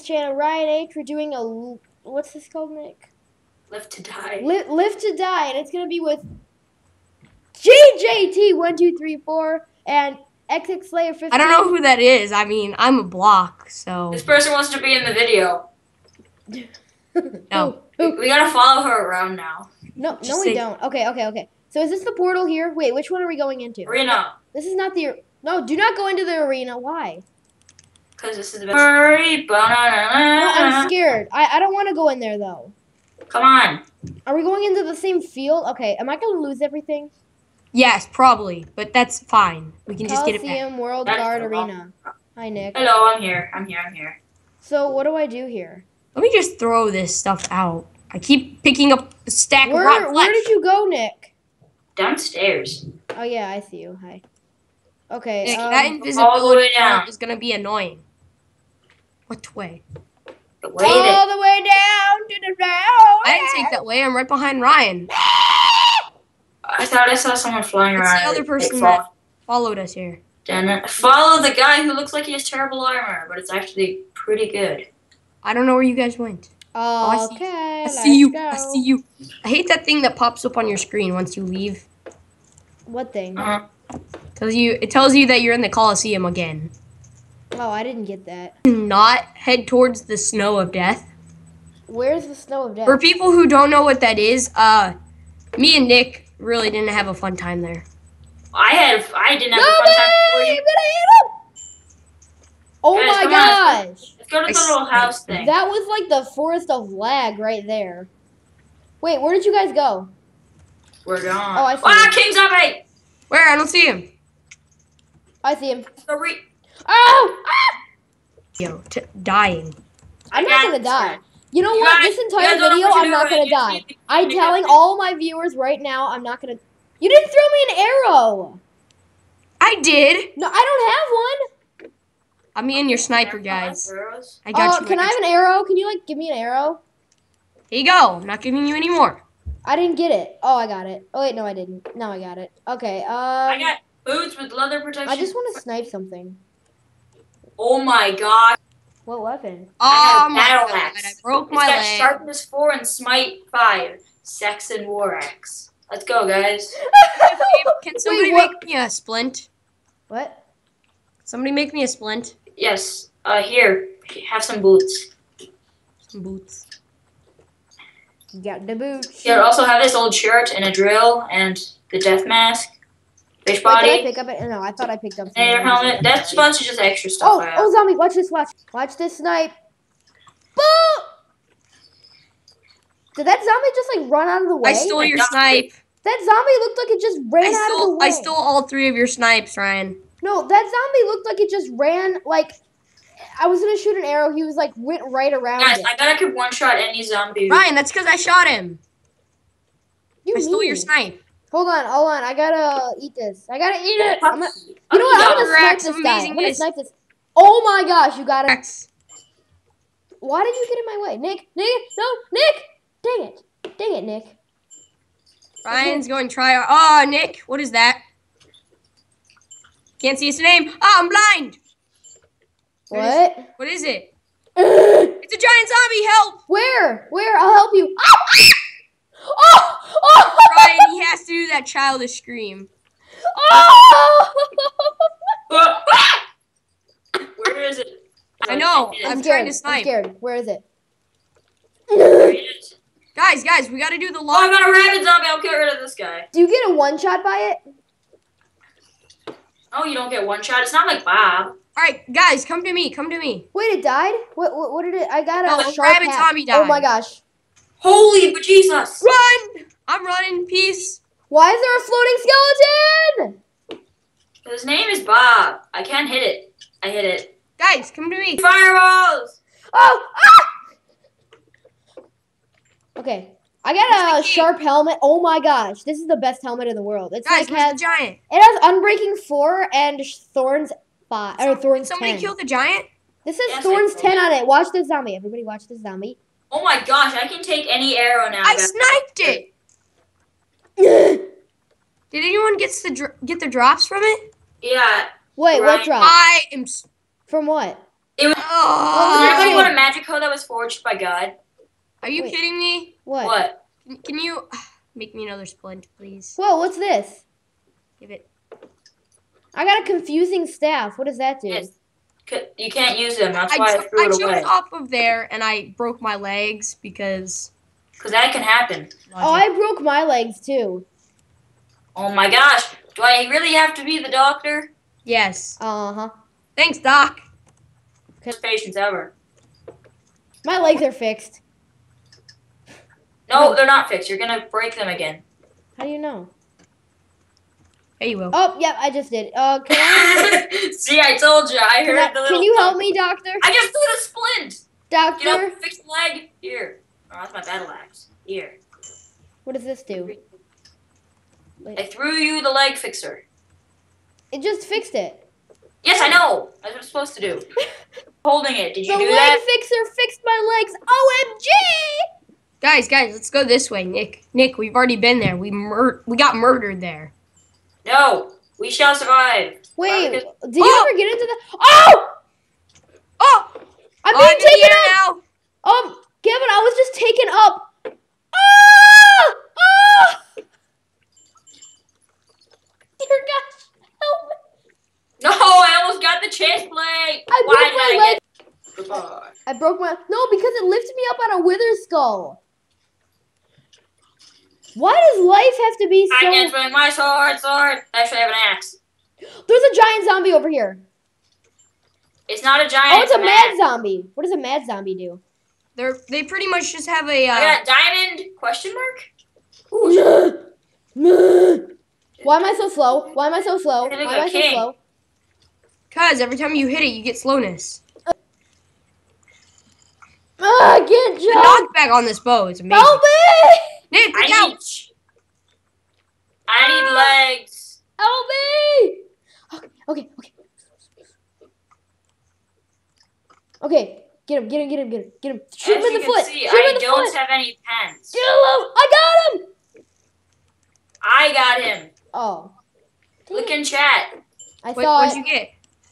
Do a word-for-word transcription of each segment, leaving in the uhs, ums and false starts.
channel, Ryan H. We're doing a, what's this called, Nick? Live to Die. Li Live to Die, and it's going to be with G J T one two three four and X X Slayer fifteen. I don't know who that is. I mean, I'm a block, so. This person wants to be in the video. No. Who? We gotta follow her around now. No, Just no, we say- don't. Okay, okay, okay. So is this the portal here? Wait, which one are we going into? Arena. This is not the... No, do not go into the arena. Why? Because this is the best. Hurry, No, I'm scared. I, I don't want to go in there, though. Come on. Are we going into the same field? Okay, am I going to lose everything? Yes, probably, but that's fine. We can just get it back. Coliseum World That's Guard the Arena. Hi, Nick. Hello, I'm here. I'm here. I'm here. So what do I do here? Let me just throw this stuff out. I keep picking up a stack of Where, rotten where flesh. did you go, Nick? Downstairs. Oh, yeah, I see you. Hi. Okay, Nick, um, that all the invisibility way down. part is gonna be annoying. What way? The way all that. the way down to the ground. I didn't take that way. I'm right behind Ryan. I thought I saw someone flying It's around. the other like, person fall- that followed us here. Damn it. Follow the guy who looks like he has terrible armor, but it's actually pretty good. I don't know where you guys went. I see- Okay, I let's see you. go. I see you. I hate that thing that pops up on your screen once you leave. What thing? Uh-huh. Tells you. It tells you that you're in the Coliseum again. Oh, I didn't get that. Not head towards the snow of death. Where's the snow of death? For people who don't know what that is, uh, me and Nick really didn't have a fun time there. I had. I didn't have No a fun time before way! you. I'm gonna hit him! Oh Guys, my come on, gosh! Let's go to I the little house thing. That was like the forest of lag right there. Wait, where did you guys go? We're gone. Oh, I see. Ah, King Zombie! Where? I don't see him. I see him. The re- Oh! Ah! Yo, t- dying. I'm I not got gonna this die. one. You know You what? guys- This you entire guys don't know video, what I'm you're not doing. gonna You die. need to- I'm you telling got- all my viewers right now, I'm not gonna. You didn't throw me an arrow. I did. No, I don't have one. I'm in your sniper, guys. I got Uh, you. can I got have you. an arrow? Can you like give me an arrow? Here you go. I'm not giving you any more. I didn't get it. Oh, I got it. Oh wait, no, I didn't. No, I got it. Okay. Um, I got boots with leather protection. I just want to snipe something. Oh my god. What weapon? Oh I my have battle god! axe. I broke It's my got leg. sharpness four and smite five. Sex and war axe. Let's go, guys. Can somebody what? make me a splint? What? Somebody make me a splint. Yes. Uh, here. Have some boots. Some boots. You got the boots. Here, also have this old shirt and a drill and the death mask. Fish Wait, body. did I pick up it? No, I thought I picked up. And your something. helmet. That's a bunch of just extra stuff. Oh, I have. oh, zombie! Watch this! Watch! Watch this snipe! Boom! Did that zombie just like run out of the way? I stole your got snipe. That zombie looked like it just ran I out of the stole. way. I stole all three of your snipes, Ryan. No, that zombie looked like it just ran like. I was gonna shoot an arrow. He was like went right around Guys, it. I bet I could one shot any zombie. Ryan, that's because I shot him. You I stole your mean? snipe. Hold on, hold on. I gotta eat this. I gotta eat it. I'm gonna, You you know what? I'm gonna snipe Rex, this guy. amazing I'm gonna this. snipe this. Oh my gosh! You gotta. Rex. Why did you get in my way, Nick? Nick, no, Nick! Dang it! Dang it, Nick! Ryan's going to try. Our, oh, Nick, what is that? Can't see his name. Oh, I'm blind. What? What is it? It's a giant zombie. Help! Where? Where? I'll help you. Oh! Oh! Oh! Ryan, he has to do that childish scream. Oh! Where is it? I know. It is. I'm I'm trying to scared. I'm snipe. scared. Where is it? There it is. Guys, guys, we got to do the Oh, I long. got a rabbit zombie. I'll get rid of this guy. Do you get a one shot by it? Oh, you don't get one shot. It's not like Bob. All right, guys, come to me. Come to me. Wait, it died? What? What, what did it? I got a No, the sharp rabbit hat. zombie Oh my died. gosh! Holy bejesus. Run! I'm running. Peace. Why is there a floating skeleton? His name is Bob. I can't hit it. I hit it. Guys, come to me. Fireballs! Oh! Ah! Okay. I got What's a the key? sharp helmet. Oh my gosh, this is the best helmet in the world. It's Guys, like where's has the giant? it has unbreaking four and thorns five or Some- thorns Somebody ten. killed the giant? This says Yes, I thorns did. ten on it. Watch this zombie. Everybody, watch this zombie. Oh my gosh, I can take any arrow now. I guys. sniped it. Did anyone get the dr- get the drops from it? Yeah. Wait, what Right. drop? I am. s- From what? It was, Oh, Well, Anybody shit. want a magic code that was forged by God? are you Wait. kidding me? What? What? Can you make me another splint, please? Whoa, what's this? Give it. I got a confusing staff. What does that do? Yes. C- You can't use them. That's I, why I ju- threw I it jumped away. off of there and I broke my legs because. Because that can happen. Oh, I broke my legs too. Oh my gosh. Do I really have to be the doctor? Yes. Uh huh. Thanks, Doc. Best patients ever. My legs are fixed. No, they're not fixed. You're going to break them again. How do you know? There you will. Oh, yep, I just did. Uh, can I? See, I told you. I Can, heard I, the little can you help thump. me, doctor? I just threw the splint. Doctor, Get up, fix the leg. Here. Oh, that's my battle axe. Here. what does this do? I threw you the leg fixer. It just fixed it. Yes, I know. That's what it's supposed to do. Holding it. Did The you do leg that? fixer fixed my legs. O M G! Guys, guys, let's go this way, Nick. Nick, we've already been there. We mur- we got murdered there. No. We shall survive. Wait, Because- did you Oh! ever get into the? Oh! Oh! I'm I'm being in the taken air up. now. Um, Gavin, I was just taken up. Ah! Ah! Dear gosh, help me. No, I almost got the chest plate. I Why broke did my I leg. get... Goodbye. I broke my no because it lifted me up on a wither skull. Why does life have to be I so? can't swing my sword, sword. Actually, I have an axe. There's a giant zombie over here. It's not a giant. Oh, it's a an mad axe. zombie. What does a mad zombie do? They're they pretty much just have a. Uh, I got diamond question mark. Ooh, Why am I so slow? Why am I so slow? You're Why like am a I so king. slow? Cause every time you hit it, you get slowness. Ah, I can't The jump. knockback on this bow is amazing. Help me! Nick, look I out! need. I need legs. Help me! Okay, okay, okay. Okay, get him, get him, get him, get him, get him. Shoot As him in you the can foot. see, Shoot him I in the don't foot. have any pants. Get him! I got him. I got him. Oh, Look in chat. I What, thought. what'd you get?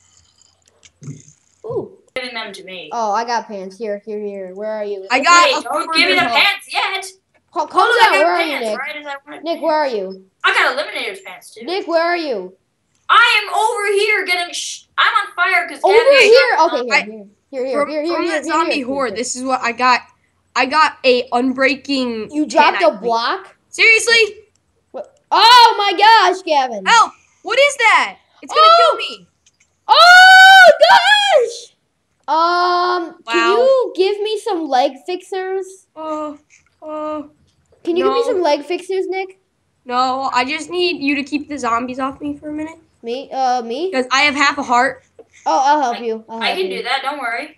Ooh. Giving them to me. Oh, I got pants. Here, here, here. Where are you? I got. Wait, a don't give me the further pants yet. Calm, Oh, calm look, down. I got Where are you, pants. Nick? Right as I wanted Nick, pants. where are you? I got eliminator's pants too. Nick, where are you? I am over here getting. Sh- I'm on fire because Over here. Okay, I- here, here, here, From, here, here, from here, that here, zombie here, horde, here. this is what I got. I got a unbreaking. You dropped a canine. block. Seriously? What? Oh my gosh, Gavin. Help! What is that? It's gonna Oh! kill me. Oh gosh! Um, can Wow. you give me some leg fixers? Oh, oh. Can you give me No. some leg fixers, Nick? No, I just need you to keep the zombies off me for a minute. Me? Uh, me? Because I have half a heart. Oh, I'll help you. I'll I help can you. do that. Don't worry.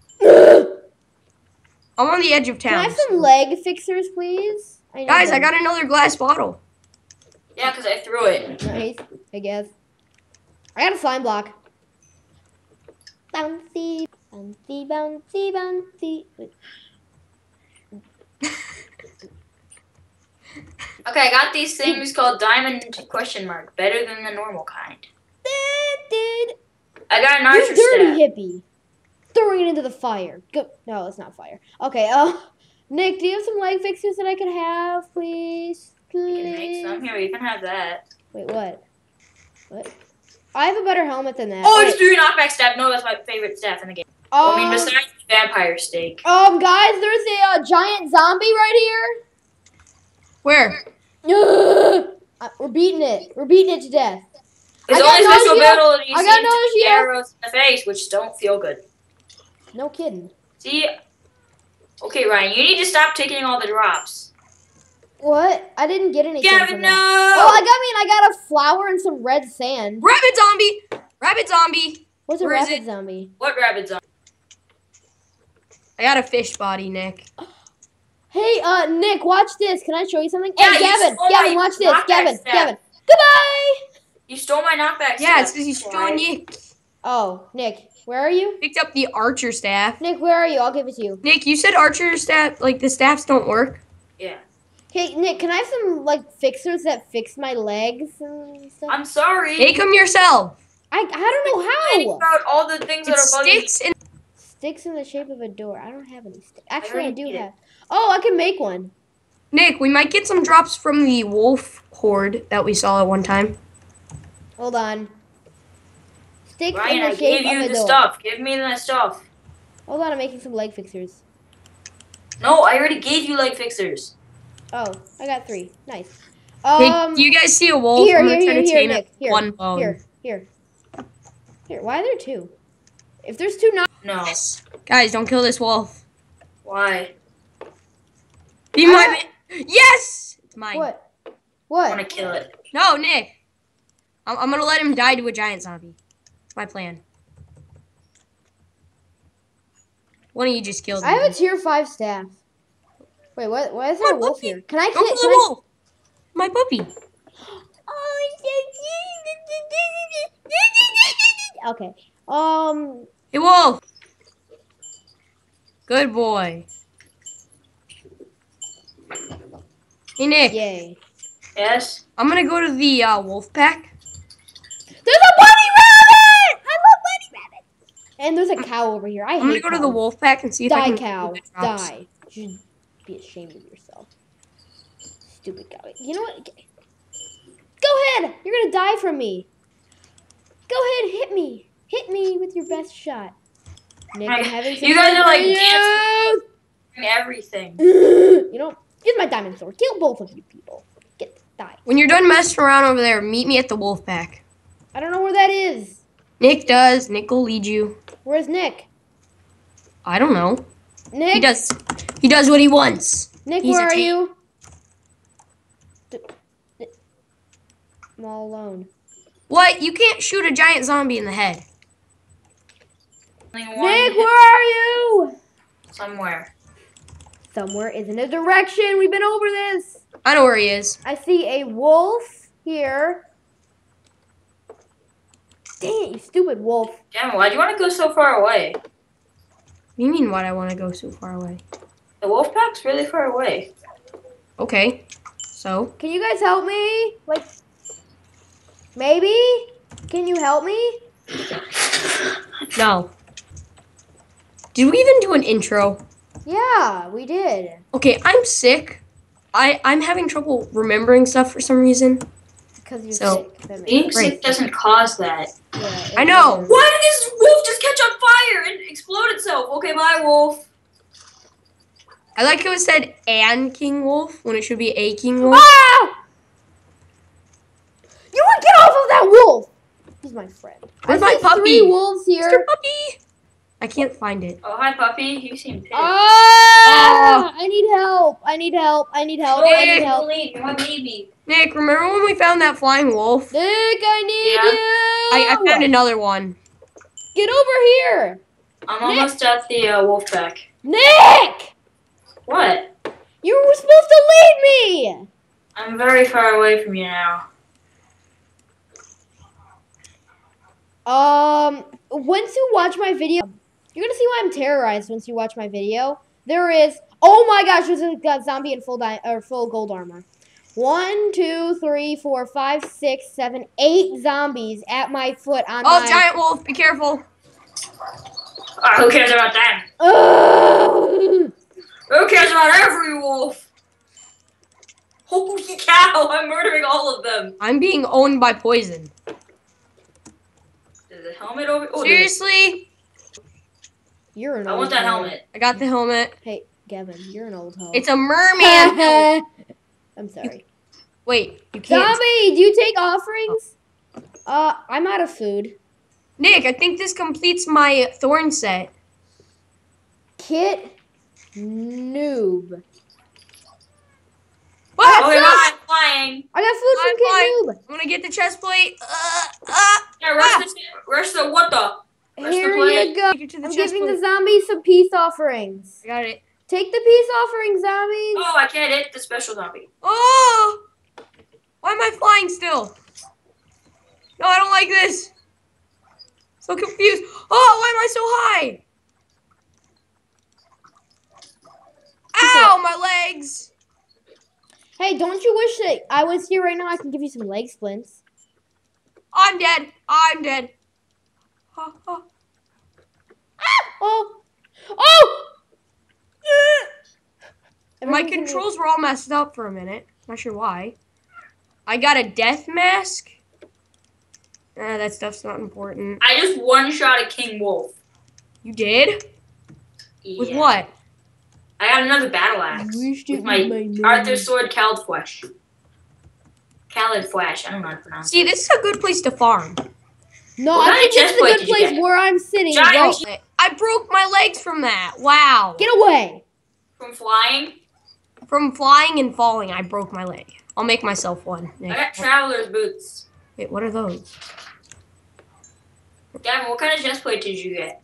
I'm on the edge of Can town. I have some so- leg fixers, please? I need Guys, I them. got another glass bottle. Yeah, because I threw it. Nice, I guess. I got a slime block. Bouncy, bouncy, bouncy, bouncy. Wait. Okay, I got these things called diamond question mark. Better than the normal kind. Dude, I got an you archer dirty staff. hippie. Throwing it into the fire. Go. No, it's not fire. Okay, uh, Nick, do you have some leg fixers that I could have, please? I can make Please. some. Here, you can have that. Wait, what? What? I have a better helmet than that. Oh, I Wait. just threw your knockback staff. No, that's my favorite staff in the game. Um, I mean, besides vampire steak. um, guys, there's a uh, giant zombie right Where? here. Uh, we're beating it. We're beating it to death. His I got only special nausea. ability I got seems to be nausea. arrows in the face, which don't feel good. No kidding. See? Okay, Ryan, you need to stop taking all the drops. What? I didn't get anything Gavin, from no! that. Oh, I got me. I got a flower and some red sand. Rabbit zombie! Rabbit zombie! What's a Where is rabbit it? zombie? What rabbit zombie? I got a fish body, Nick. Hey, uh, Nick, watch this. Can I show you something? Yeah, hey, you Gavin, stole Gavin, my watch this. knockback Gavin, staff. Gavin. Goodbye. You stole my knockback Yeah, it's staff. because he's Why? showing Nick. Oh, Nick, where are you? Picked up the archer staff. Nick, where are you? I'll give it to you. Nick, you said archer staff, like the staffs don't work. Yeah. Hey, Nick, can I have some like fixers that fix my legs and stuff? I'm sorry. Make them yourself. I I don't know Complaining how. about all the things It that are bugging me. sticks and Sticks in the shape of a door. I don't have any sticks. Actually, I, already do did it. have. Oh, I can make one. Nick, we might get some drops from the wolf horde that we saw at one time. Hold on. Sticks Ryan, in the I shape gave you of a the door. stuff. Give me the stuff. Hold on, I'm making some leg fixers. No, I already gave you leg fixers. Oh, I got three. Nice. Hey, Um, do you guys see a wolf? here, I'm here, gonna try here, to here, tame it Nick. with Here, one bone. here, here, here. Why are there two? If there's two, not. No. Guys, don't kill this wolf. Why? Be I my don't- man. Yes! It's mine. What? I What? want to kill it. No, Nick. I'm, I'm gonna let him die to a giant zombie. It's my plan. Why don't you just kill I have a him? tier five staff. Wait, what? Why is there a My wolf puppy. here? Can I Don't kill? kill Can the I? wolf. My puppy. Okay. Um. Hey, wolf. Good boy. Hey, Nick. Yay. Yes? I'm gonna go to the uh, wolf pack. There's a bunny rabbit! I love bunny rabbit. And there's a cow over here. I I'm gonna hate go to cows. the wolf pack and see if I Die, can cow. get drops. Die. You should be ashamed of yourself. Stupid cow. You know what? Go ahead. You're gonna die from me. Go ahead, hit me. Hit me with your best shot. Nick, I'm having some You guys are like fun. dancing. Everything. You know, use my diamond sword. Kill both of you people. Get die. When you're done messing around over there, meet me at the wolf pack. I don't know where that is. Nick does. Nick will lead you. Where's Nick? I don't know. Nick. He does. He does what he wants. Nick, He's where a are tank. you? D- d- I'm all alone. What? You can't shoot a giant zombie in the head. Only one Nick, hit where are you? somewhere. Somewhere is in a direction. We've been over this. I know where he is. I see a wolf here. Dang it, you stupid wolf. Damn, why do you want to go so far away? What do you mean, why'd I want to go so far away? The wolf pack's really far away. Okay. So? Can you guys help me? Like, maybe? Can you help me? No. Did we even do an intro? Yeah, we did. Okay, I'm sick. I, I'm having trouble remembering stuff for some reason. Because you're So, sick. That makes Being sense. Right. sick doesn't cause that. Yeah, it I know. does. Why did this wolf just catch on fire and explode itself? Okay, bye, wolf. I like how it said "and King Wolf" when it should be "a King Wolf." Ah! You would get off of that wolf! He's my friend. Where's I my see puppy? three wolves here. Mister Puppy! I can't find it. Oh, hi, puppy. You seem pissed. Ah! I need help. I need help. I need help. I need Nick, help. leave. You're my baby. Nick, remember when we found that flying wolf? Nick, I need Yeah. you. I, I found another one. Get over here. I'm almost at the uh, wolf pack. Nick! What? You were supposed to lead me. I'm very far away from you now. Um, once you watch my video, you're gonna see why I'm terrorized once you watch my video. There is, oh my gosh, there's a got zombie in full di or full gold armor. One, two, three, four, five, six, seven, eight zombies at my foot on Oh, my. giant wolf! Be careful. Ah, who cares about them? Ugh! Who cares about every wolf? Holy cow, I'm murdering all of them. I'm being owned by poison. There's a helmet over oh, there's- Seriously? You're an I old want that hoe. helmet. I got the helmet. Hey, Gavin, you're an old hoe. It's a merman. I'm sorry. Wait, you can't. Zombie, do you take offerings? Uh, I'm out of food. Nick, I think this completes my thorn set. Kit noob. What? Okay, bye, I'm flying. I got food I'm from Kit fine. noob. I'm gonna get the chest plate. Uh, uh. Yeah, rush the, rush the, what the? Rush Here the plate. you go. Take it to the I'm chest giving the plate. zombies some peace offerings. I got it. Take the peace offerings, zombies. Oh, I can't hit the special zombie. Oh! Why am I flying still? No, I don't like this. So confused. Oh, why am I so high? Ow, my legs. Hey, don't you wish that I was here right now? I can give you some leg splints. I'm dead. I'm dead. Oh, oh. Oh, Oh! My Everyone's gonna be- controls were all messed up for a minute. Not sure why. I got a death mask. Ah, that stuff's not important. I just one shot at King Wolf. You did? Yeah. With what? I got another battle axe. Wished it With my, was my name. Arthur Sword Kaldflesh. Kaldflesh. I don't know how to pronounce See, it. this is a good place to farm. No, What I kind think of this is chest a plate good did you place get? where I'm sitting. Giant Right? I broke my legs from that. Wow. Get away. From flying. From flying and falling, I broke my leg. I'll make myself one. I got traveler's boots. Wait, what are those? Gavin, what kind of chest plate did you get?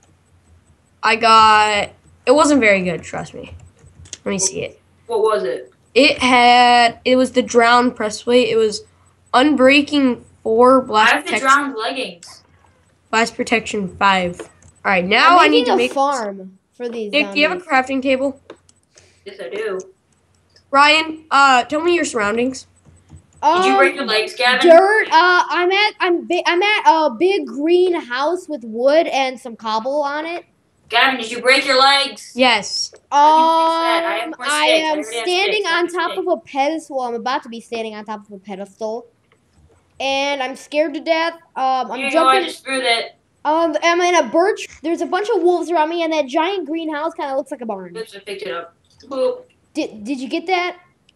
I got... It wasn't very good, trust me. Let me see it. What was it? It had... It was the drowned press plate. It was Unbreaking four, I Blast have the Protection, drowned leggings. Blast Protection five. Alright, now I'm I need to making a make... farm for these. Nick, do you have a zombies. crafting table? Yes, I do. Ryan, uh, tell me your surroundings. Did you Um, break your legs, Gavin? Dirt. Uh, I'm at I'm bi- I'm at a big green house with wood and some cobble on it. Gavin, did you break your legs? Yes. Um, I have more I sticks. I am already have standing sticks. I on have top sticks. of a pedestal. I'm about to be standing on top of a pedestal, and I'm scared to death. Um, I'm Here you go, I jumping. just threw that. Um, I'm in a birch. There's a bunch of wolves around me, and that giant greenhouse kind of looks like a barn. Oops, I picked it up. Boop. Did Did you get that?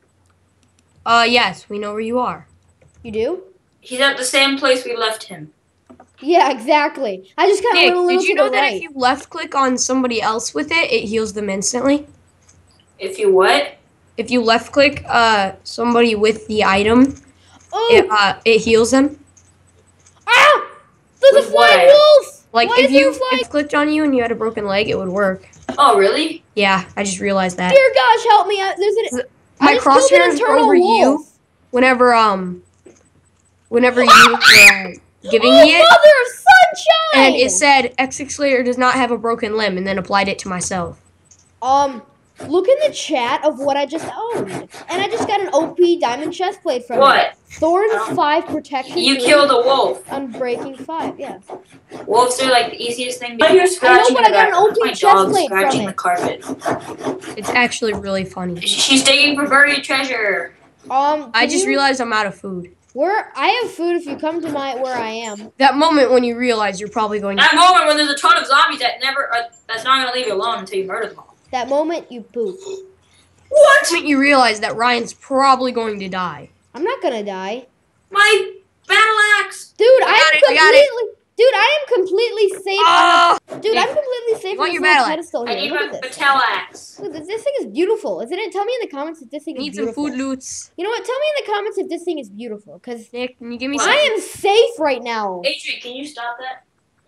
Uh, yes, we know where you are. You do? He's at the same place we left him. Yeah, exactly. I just kind of Nick, went a little did you to know the that right. if you left click on somebody else with it, it heals them instantly? If you what? If you left click uh somebody with the item, Oh! it uh it heals them. Ah! There's a With what flying item? wolf! Like Why if is there you a flying? if clicked on you and you had a broken leg, it would work. Oh, really? Yeah, I just realized that. Dear gosh, help me! I- There's an. I My just killed an crosshairs are eternal over you wolf. whenever um whenever you were uh, giving Oh, me it, mother of sunshine! and it said X six Slayer does not have a broken limb, and then applied it to myself. Um, look in the chat of what I just owned, and I just got an O P diamond chest plate from it. What? Thorns Um, five protection. You three, killed a wolf. Unbreaking five. Yeah. Wolves are like the easiest thing to do. You're I scratching know, but I the got an back- O P My chest dog's plate from scratching it. the carpet. It's actually really funny. She's digging for buried treasure. Um, I can just you- realized I'm out of food. Where I have food if you come to my where I am. That moment when you realize you're probably going to... That moment when there's a ton of zombies that never, uh, that's not gonna leave you alone until you murder them all. That moment you poop. What? moment you realize that Ryan's probably going to die. I'm not gonna die, My battle axe. dude. I, got am it, I got it. completely, dude. I am completely safe. Oh! on a, dude, I'm completely safe want on your this little battle axe? pedestal I here. need Look my at this. battle axe. Look, this, this thing is beautiful, isn't it? Tell me in the comments if this thing is Need some beautiful. food loots. You know what? Tell me in the comments if this thing is beautiful, cause Nick, can you give me some? I am safe right now. Adrian, can you stop that?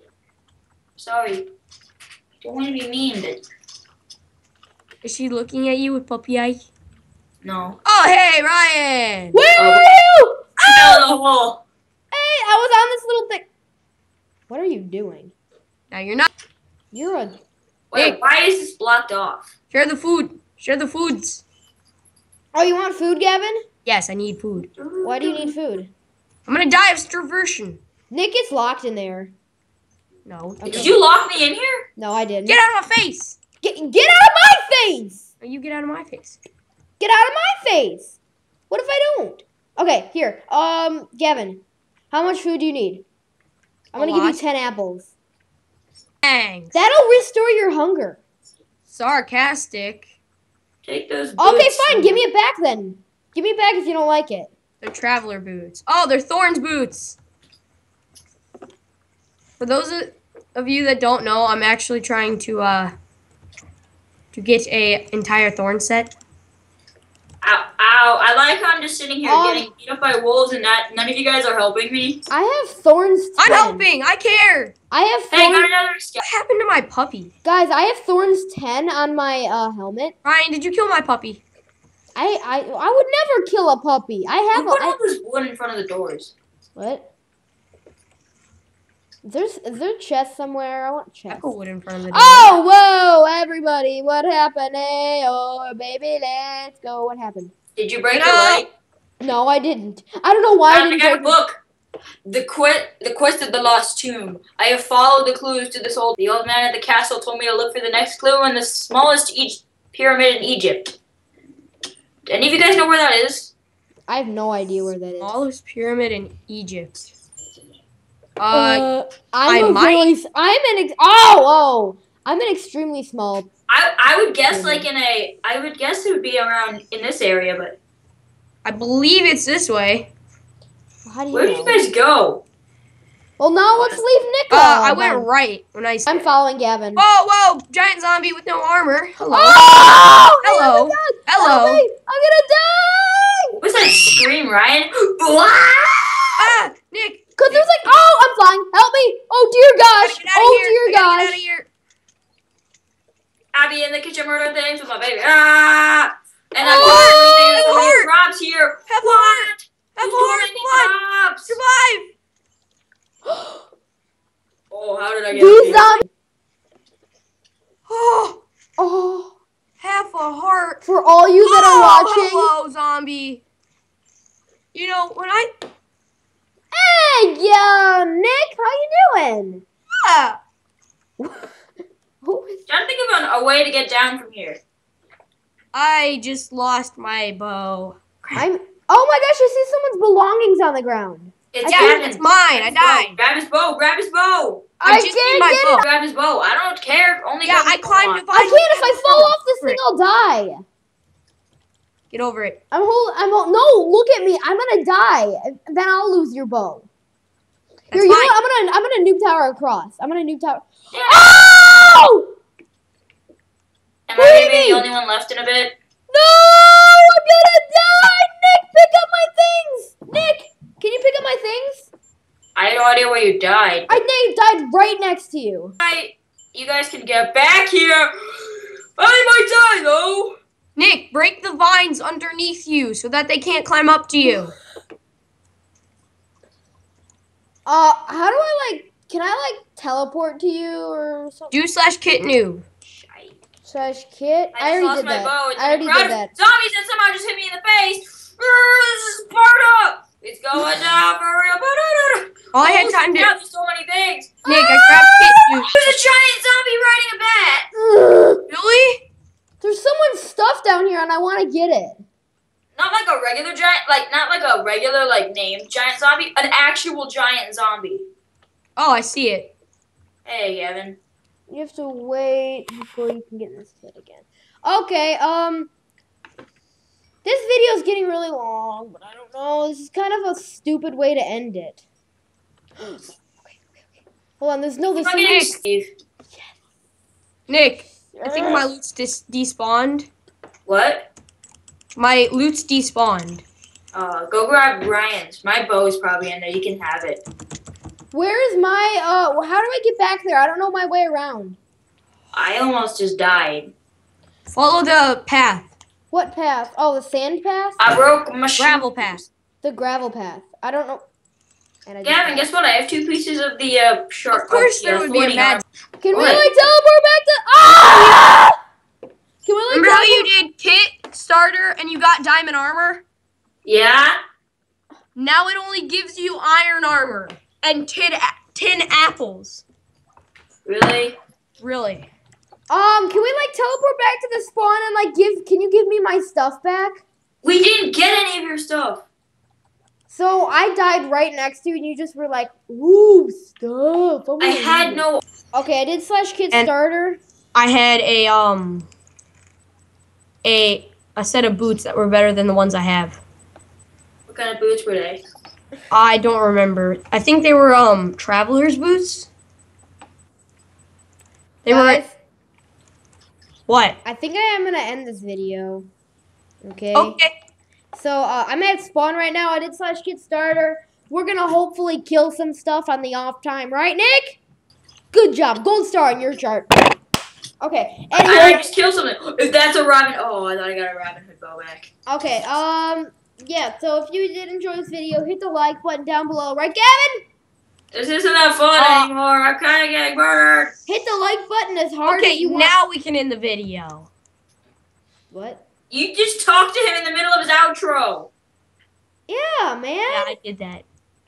Sorry. I don't want to be mean, but Is she looking at you with puppy eye? no. Oh, hey, Ryan! Where Oh. are you? I fell in the hole. Hey, I was on this little thing. What are you doing? Now you're not. You're a. Wait, Nick. why is this blocked off? Share the food. Share the foods. Oh, you want food, Gavin? Yes, I need food. Why do you need food? I'm gonna die of starvation. Nick gets locked in there. No. Okay. Did you lock me in here? No, I didn't. Get out of my face! Get, get out of my face! Or you get out of my face. Get out of my face! What if I don't? Okay, here. Um, Gavin, how much food do you need? I'm A gonna give you lot. ten apples. Thanks. That'll restore your hunger. Sarcastic. Take those boots. Okay, fine. Give me it back then. Give me it back if you don't like it. They're traveler boots. Oh, they're Thorns boots. For those of- of you that don't know, I'm actually trying to uh to get a entire Thorn set. Ow, ow. I like how I'm just sitting here Um, getting beat up by wolves and that none of you guys are helping me. I have thorns. I'm ten. helping. I care. I have Hey, I got thorns. another scout. What happened to my puppy? Guys, I have thorns ten on my uh, helmet. Ryan, did you kill my puppy? I, I I would never kill a puppy. I have Who a. put I, all this wood in front of the doors? what? There's is there a chest somewhere? I want I chest. put wood in front of the door. Oh, whoa, everybody! What happened? Hey, oh, baby, let's go. What happened? Did you break No. your leg? No, I didn't. I don't know why I I didn't got a break. book. The quest, the quest of the lost tomb. I have followed the clues to this old. The old man at the castle told me to look for the next clue in the smallest e pyramid in Egypt. Do any of you guys know where that is? I have no idea where that is. Smallest pyramid in Egypt. Uh, Uh, I'm I a might- really. s- I'm an. Ex- oh, oh. I'm an extremely small. I I would guess Pyramid. like in a. I would guess it would be around in this area, but I believe it's this way. How do you where know? did you guys go? Well, now let's leave Nick. Uh, I alone. went right when I. I'm following Gavin. Whoa, whoa! Giant zombie with no armor. Hello. Oh! Hello. Oh my God. Hello. Help me. I'm gonna die. What was that scream, Ryan? Ah, Nick. Cause there's like, oh, I'm flying. Help me. Oh dear gosh. Get out of Oh here. dear I gotta Get out gosh. of here. Abby in the kitchen murder things with my baby. Ah! And I'm Oh, oh, it so many hurt. props here. Have a What? heart. Have a Who's heart. doing Come on. any props? Survive. Oh, how did I get These up zombies. Oh, Oh, half a heart. for all you that are Oh, watching. hello, zombie. You know, when I... Hey, yeah, Nick, how you doing? Ah, Who is- Trying to think of an, a way to get down from here. I just lost my bow. I'm. Oh my gosh, I see someone's belongings on the ground. It's Yeah, Gavin. it's mine. I died. Grab his bow. Grab his bow. I I just can't need my get bow. it. Grab his bow. I don't care. Only Yeah, grab I his bow climbed on. the I vine. can't. If I fall off this thing, I'll die. Get over it. I'm hold. I'm hold, no. Look at me. I'm gonna die. Then I'll lose your bow. That's Here, you know fine. what? I'm gonna. I'm gonna noob tower across. I'm gonna noob tower. Yeah. Oh! Am I gonna be Baby! the only one left in a bit? No! I'm gonna die. Nick, pick up my things. Nick, can you pick up my things? I had no idea where you died. I Nick died right next to you. I, you guys can get back here. I might die though. Nick, break the vines underneath you so that they can't climb up to you. Uh, how do I like? Can I like teleport to you or something? Do slash kit noob. Shite. Slash kit. I, I, just already lost did my that. bow. It's I already in a crowd did of that. Zombies that somehow just hit me in the face. Urgh, This is Sparta. It's going down for real. All I had Holy time to... crap, there's so many things. Nick, I grabbed kit noob. There's a giant zombie riding a bat. Ugh. Really? There's someone's stuff down here and I want to get it. Not like a regular giant, like not like a regular like named giant zombie, an actual giant zombie. Oh, I see it. Hey, Gavin. You have to wait before you can get this kit again. Okay, um, this video is getting really long, but I don't know. This is kind of a stupid way to end it. Okay, okay, okay. Hold on, there's no, there's Fucking something. Steve. Nick, I think my loot's dis- despawned. What? My loot's despawned. Uh, go grab Ryan's. My bow is probably in there. You can have it. Where is my, uh, how do I get back there? I don't know my way around. I almost just died. Follow the path. What path? Oh, the sand path? I broke my shoe. Gravel path. The gravel path. I don't know. And I just Gavin, died. guess what? I have two pieces of the uh, shark. Of course of the, there uh, would be a thorny mad... armor. Can we What? like teleport back to? Ah! Can we like Remember how teleport? you did kit, starter, and you got diamond armor? Yeah? Now it only gives you iron armor and tin, a- tin apples. Really? Really? Um, can we like teleport back to the spawn and like give? Can you give me my stuff back? We didn't get any of your stuff. So I died right next to you, and you just were like, "Ooh, stuff." I'm I gonna had need it." no. Okay, I did slash kit And- starter. I had a um a a set of boots that were better than the ones I have. What kind of boots were they? I don't remember. I think they were um traveler's boots. They were Guys, what? I think I am gonna end this video. Okay. Okay. So uh, I'm at spawn right now. I did slash kit starter. We're gonna hopefully kill some stuff on the off time, right, Nick? Good job, gold star on your chart. Okay. I, I Anyway, just killed something. If that's a Robin, oh, I thought I got a Robin Hood bow back. okay. Um. Yeah. So if you did enjoy this video, hit the like button down below, right, Gavin? This isn't that fun Uh, anymore. I'm kind of getting murdered. Hit the like button as hard Okay, as you want. now we can end the video. What? You just talked to him in the middle of his outro. Yeah, man. Yeah, I did that.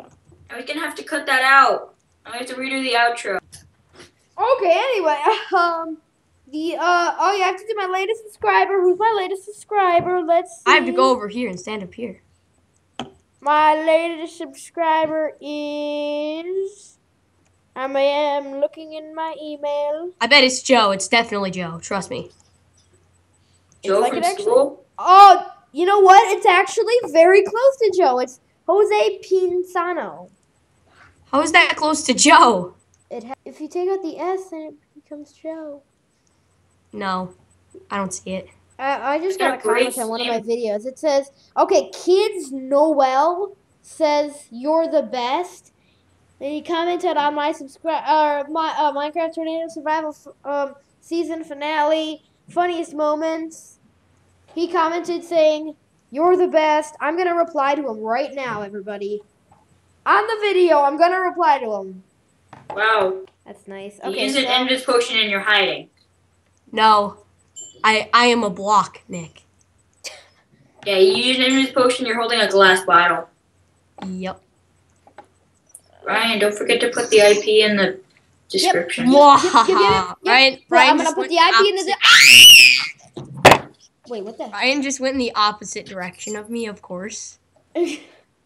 I was gonna have to cut that out. I have to redo the outro. Okay, anyway, um, the, uh, oh, you have to do my latest subscriber. Who's my latest subscriber? Let's see. I have to go over here and stand up here. My latest subscriber is, I am looking in my email. I bet it's Joe. It's definitely Joe. Trust me. Joe like from it actually- school? Oh, you know what? It's actually very close to Joe. It's Jose Pinzano. How is that close to Joe? It ha- if you take out the S, then it becomes Joe. No, I don't see it. I, I just Got got a a comment great on one of my name. videos. It says, okay, Kids Noel says, you're the best. And he commented on my subscribe, uh, my uh, Minecraft Tornado Survival f- um, season finale, funniest moments. He commented saying, you're the best. I'm going to reply to him right now, everybody. On the video, I'm going to reply to him. Wow. That's nice. You Okay, use an so, Invis potion and you're hiding. No, I I am a block, Nick. Yeah, you use an Invis potion, you're holding a glass bottle. Yep. Ryan, don't forget to put the I P in the description. Mwahaha. Yep, yep, yep, yep. Ryan, so Ryan I'm going to just put went the I P in the... opposite- Wait, what the? Ryan just went in the opposite direction of me, of course. Good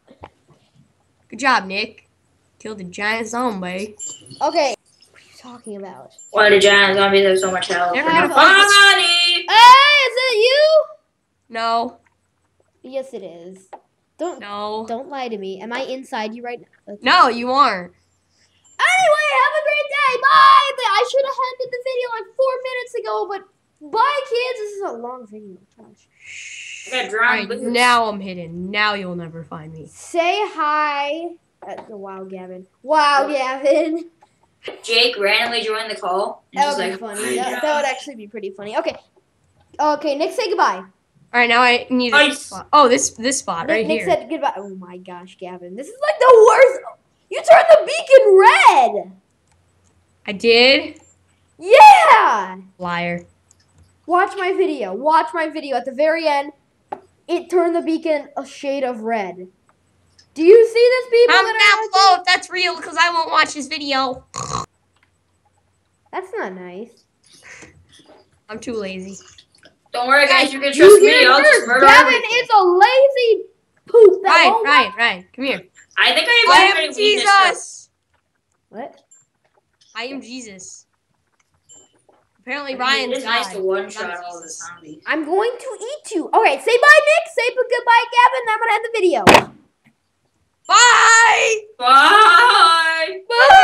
job, Nick. Killed a giant zombie. Okay. What are you talking about? Why do giant zombies have so much health? Never gonna Funny! Hey, is it you? No, Yes, it is. Don't no, don't lie to me. Am I inside you right now? Okay. no, you aren't. Anyway, have a great day. Bye. I should have ended the video like four minutes ago, but bye, kids. This is a long video. Gosh. I got drowned Right, boots. now I'm hidden. Now you'll never find me. Say hi. Uh, wow, Gavin. Wow, Gavin. Jake randomly joined the call. And That just would be like, funny. That, that would actually be pretty funny. Okay. Okay, Nick, say goodbye. All right, now I need a Ice. spot. Oh, this this spot Nick, right Nick here. said goodbye. Oh my gosh, Gavin. This is like the worst. You turned the beacon red. I did. Yeah. Liar. Watch my video. Watch my video. At the very end, it turned the beacon a shade of red. Do you see this, people? I'm that are not watching? float. That's real because I won't watch this video. That's not nice. I'm too lazy. don't worry, guys. You can You trust hear me. it I'll just first. murder Gavin everything. is a lazy poop. That Ryan, won't Ryan, Ryan, come here. I think I I have am too many weaknesses. Jesus. What? I am Jesus. Apparently, I mean, Ryan's it is nice God. to one I'm shot all the Jesus. zombies. I'm going to eat you. Okay, say bye, Nick. Say goodbye, Gavin. Then I'm gonna end the video. Bye. Bye.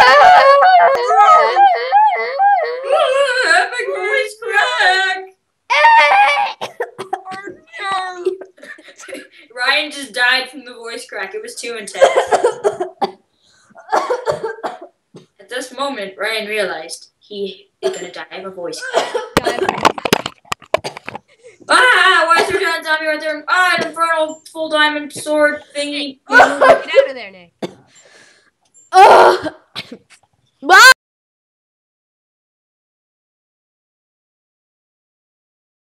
Bye. Epic voice crack. Ryan just died from the voice crack. It was too intense. At this moment, Ryan realized he is gonna die of a voice crack. Ah! Why is there a giant zombie right there? Ah! An infernal full diamond sword thingy. Get out of there, Nick. Ugh. Bye.